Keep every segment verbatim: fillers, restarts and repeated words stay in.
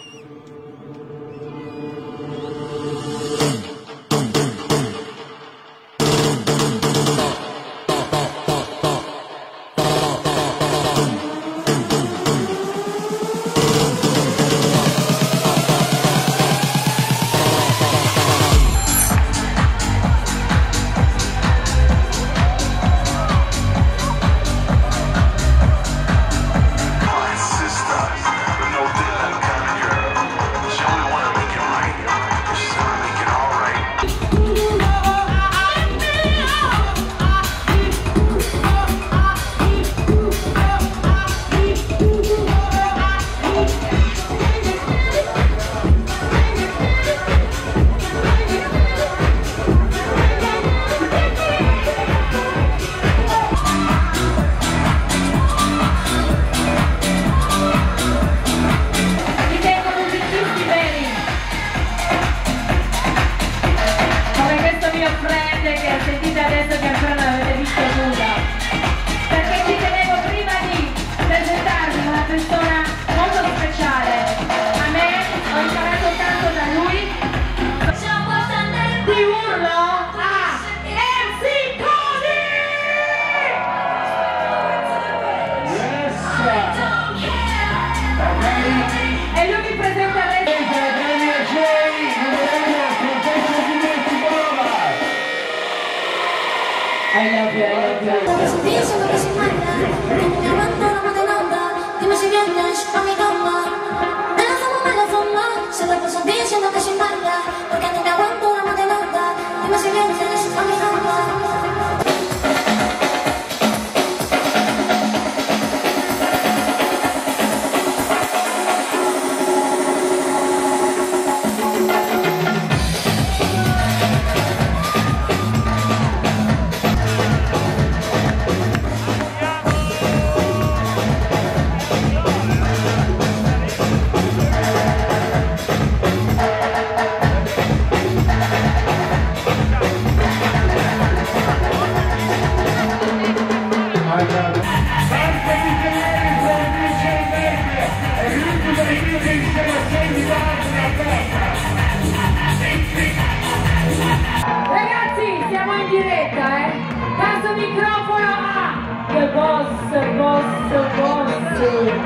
Ragazzi, siamo in diretta, eh? Caso microfono a The Boss, Boss, Boss.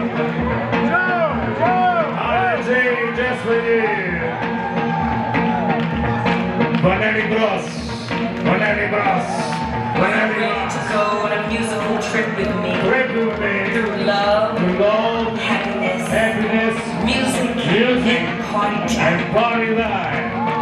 Joe, Joe, Argy, just for you. Vanelli Bros, Vanelli Bros, Vanelli Bros. To go on a musical trip with me. Trip with me. Through love, Through love, happiness, happiness, music, music, and party time. and party life.